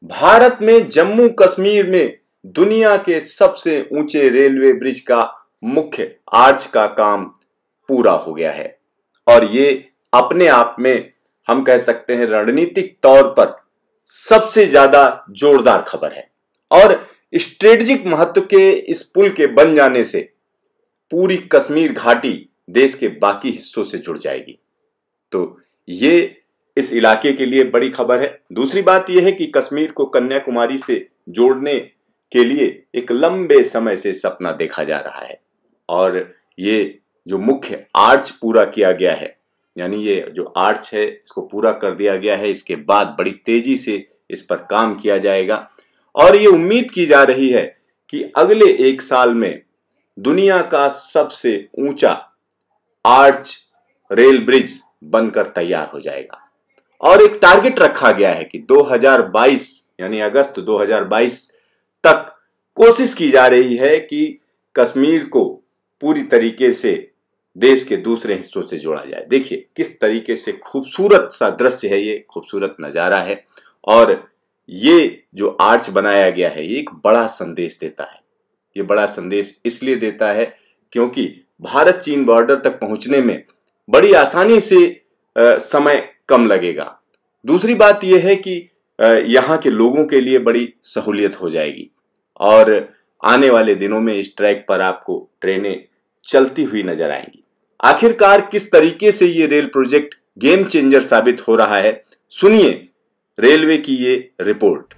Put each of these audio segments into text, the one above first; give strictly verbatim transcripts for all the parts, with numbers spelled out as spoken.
भारत में जम्मू कश्मीर में दुनिया के सबसे ऊंचे रेलवे ब्रिज का मुख्य आर्च का काम पूरा हो गया है और ये अपने आप में हम कह सकते हैं रणनीतिक तौर पर सबसे ज्यादा जोरदार खबर है। और स्ट्रेटेजिक महत्व के इस पुल के बन जाने से पूरी कश्मीर घाटी देश के बाकी हिस्सों से जुड़ जाएगी। तो ये इस इलाके के लिए बड़ी खबर है। दूसरी बात यह है कि कश्मीर को कन्याकुमारी से जोड़ने के लिए एक लंबे समय से सपना देखा जा रहा है और ये जो मुख्य आर्च पूरा किया गया है, यानी ये जो आर्च है इसको पूरा कर दिया गया है, इसके बाद बड़ी तेजी से इस पर काम किया जाएगा और ये उम्मीद की जा रही है कि अगले एक साल में दुनिया का सबसे ऊंचा आर्च रेल ब्रिज बनकर तैयार हो जाएगा। और एक टारगेट रखा गया है कि दो हज़ार बाईस यानी अगस्त दो हज़ार बाईस तक कोशिश की जा रही है कि कश्मीर को पूरी तरीके से देश के दूसरे हिस्सों से जोड़ा जाए। देखिए किस तरीके से खूबसूरत सा दृश्य है, ये खूबसूरत नजारा है और ये जो आर्च बनाया गया है ये एक बड़ा संदेश देता है। ये बड़ा संदेश इसलिए देता है क्योंकि भारत चीन बॉर्डर तक पहुंचने में बड़ी आसानी से आ, समय कम लगेगा। दूसरी बात यह है कि यहाँ के लोगों के लिए बड़ी सहूलियत हो जाएगी और आने वाले दिनों में इस ट्रैक पर आपको ट्रेनें चलती हुई नजर आएंगी। आखिरकार किस तरीके से ये रेल प्रोजेक्ट गेम चेंजर साबित हो रहा है, सुनिए रेलवे की ये रिपोर्ट।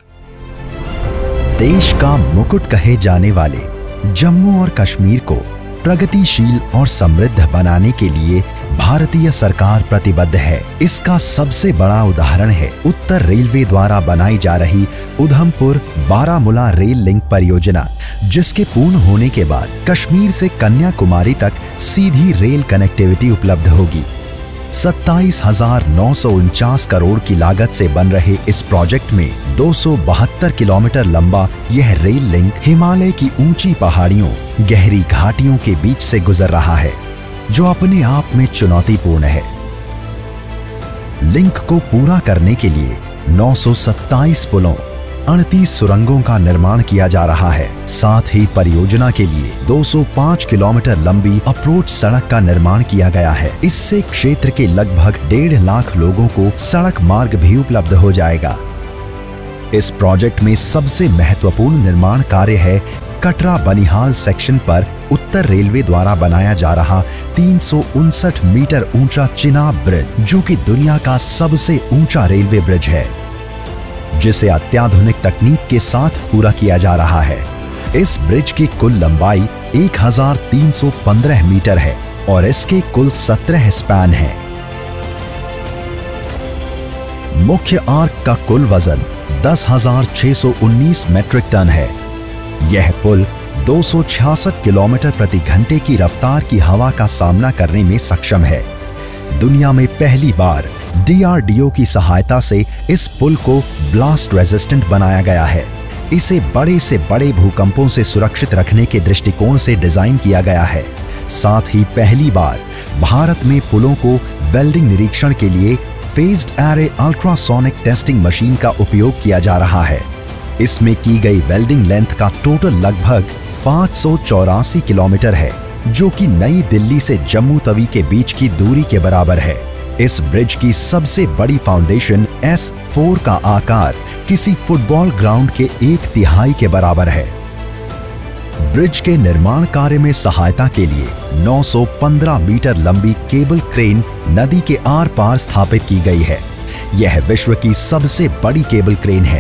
देश का मुकुट कहे जाने वाले जम्मू और कश्मीर को प्रगतिशील और समृद्ध बनाने के लिए भारतीय सरकार प्रतिबद्ध है। इसका सबसे बड़ा उदाहरण है उत्तर रेलवे द्वारा बनाई जा रही उधमपुर बारामूला रेल लिंक परियोजना, जिसके पूर्ण होने के बाद कश्मीर से कन्याकुमारी तक सीधी रेल कनेक्टिविटी उपलब्ध होगी। सत्ताईस हजार नौ सौ उनचास करोड़ की लागत से बन रहे इस प्रोजेक्ट में दो सौ बहत्तर किलोमीटर लंबा यह रेल लिंक हिमालय की ऊंची पहाड़ियों, गहरी घाटियों के बीच से गुजर रहा है, जो अपने आप में चुनौतीपूर्ण है। लिंक को पूरा करने के लिए नौ सौ सत्ताईस पुलों, अड़तीस सुरंगों का निर्माण किया जा रहा है। साथ ही परियोजना के लिए दो सौ पाँच किलोमीटर लंबी अप्रोच सड़क का निर्माण किया गया है। इससे क्षेत्र के लगभग डेढ़ लाख लोगों को सड़क मार्ग भी उपलब्ध हो जाएगा। इस प्रोजेक्ट में सबसे महत्वपूर्ण निर्माण कार्य है कटरा बनिहाल सेक्शन पर उत्तर रेलवे द्वारा बनाया जा रहा तीन सौ उनसठ मीटर ऊंचा चिनाब ब्रिज, जो कि दुनिया का सबसे ऊंचा रेलवे ब्रिज है, जिसे अत्याधुनिक तकनीक के साथ पूरा किया जा रहा है। इस ब्रिज की कुल लंबाई एक हज़ार तीन सौ पंद्रह मीटर है और इसके कुल सत्रह स्पैन हैं। मुख्य आर्क का कुल वजन दस हज़ार छह सौ उन्नीस मीट्रिक टन है। यह पुल दो सौ छियासठ किलोमीटर प्रति घंटे की रफ्तार की हवा का सामना करने में सक्षम है। दुनिया में पहली बार डी आर डी ओ की सहायता से इस पुल को ब्लास्ट रेजिस्टेंट बनाया गया है। इसे बड़े से बड़े भूकंपों से सुरक्षित रखने के दृष्टिकोण से डिजाइन किया गया है। साथ ही पहली बार भारत में पुलों को वेल्डिंग निरीक्षण के लिए phased array ultrasonic testing machine का उपयोग किया जा रहा है। इसमें की गई वेल्डिंग लेंथ का टोटल लगभग पाँच सौ चौरासी किलोमीटर है, जो कि नई दिल्ली से जम्मू तवी के बीच की दूरी के बराबर है। इस ब्रिज की सबसे बड़ी फाउंडेशन एस चार का आकार किसी फुटबॉल ग्राउंड के एक तिहाई के बराबर है। ब्रिज के निर्माण कार्य में सहायता के लिए नौ सौ पंद्रह मीटर लंबी केबल क्रेन नदी के आर पार स्थापित की गई है। यह विश्व की सबसे बड़ी केबल क्रेन है।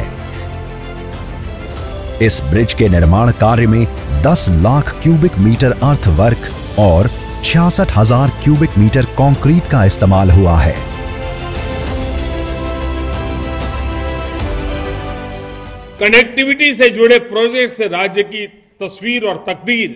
इस ब्रिज के निर्माण कार्य में दस लाख क्यूबिक मीटर अर्थवर्क और छियासठ हजार क्यूबिक मीटर कंक्रीट का इस्तेमाल हुआ है। कनेक्टिविटी से जुड़े प्रोजेक्ट से राज्य की तस्वीर और तकदीर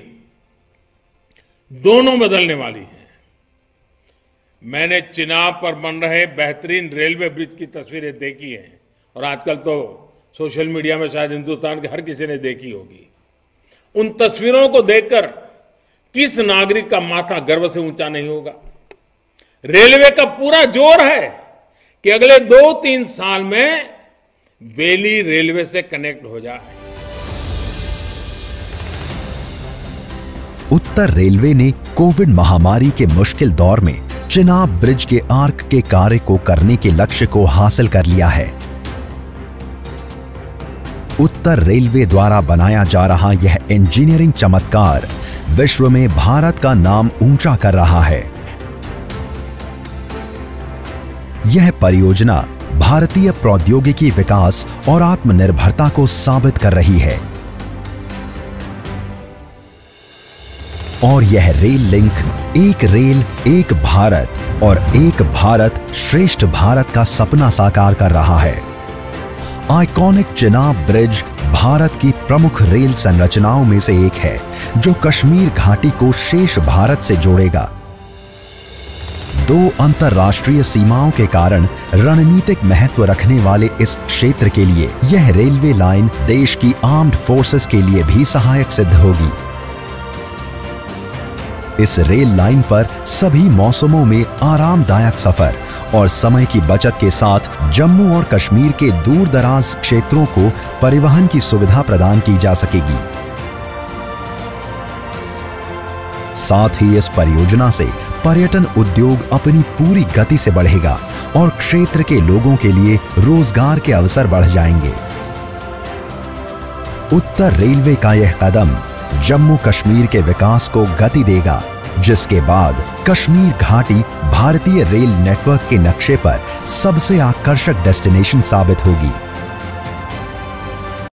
दोनों बदलने वाली है। मैंने चिनाब पर बन रहे बेहतरीन रेलवे ब्रिज की तस्वीरें देखी हैं और आजकल तो सोशल मीडिया में शायद हिंदुस्तान के हर किसी ने देखी होगी। उन तस्वीरों को देखकर किस नागरिक का माथा गर्व से ऊंचा नहीं होगा। रेलवे का पूरा जोर है कि अगले दो तीन साल में वैली रेलवे से कनेक्ट हो जाए। उत्तर रेलवे ने कोविड महामारी के मुश्किल दौर में चिनाब ब्रिज के आर्क के कार्य को करने के लक्ष्य को हासिल कर लिया है। उत्तर रेलवे द्वारा बनाया जा रहा यह इंजीनियरिंग चमत्कार विश्व में भारत का नाम ऊंचा कर रहा है। यह परियोजना भारतीय प्रौद्योगिकी विकास और आत्मनिर्भरता को साबित कर रही है और यह रेल लिंक एक रेल एक भारत और एक भारत श्रेष्ठ भारत का सपना साकार कर रहा है। आइकॉनिक चिनाब ब्रिज भारत की प्रमुख रेल संरचनाओं में से एक है जो कश्मीर घाटी को शेष भारत से जोड़ेगा। दो अंतर्राष्ट्रीय सीमाओं के कारण रणनीतिक महत्व रखने वाले इस क्षेत्र के लिए यह रेलवे लाइन देश की आर्म्ड फोर्सेस के लिए भी सहायक सिद्ध होगी। इस रेल लाइन पर सभी मौसमों में आरामदायक सफर और समय की बचत के साथ जम्मू और कश्मीर के दूर दराज क्षेत्रों को परिवहन की सुविधा प्रदान की जा सकेगी। साथ ही इस परियोजना से पर्यटन उद्योग अपनी पूरी गति से बढ़ेगा और क्षेत्र के लोगों के लिए रोजगार के अवसर बढ़ जाएंगे। उत्तर रेलवे का यह कदम जम्मू कश्मीर के विकास को गति देगा, जिसके बाद कश्मीर घाटी भारतीय रेल नेटवर्क के नक्शे पर सबसे आकर्षक डेस्टिनेशन साबित होगी।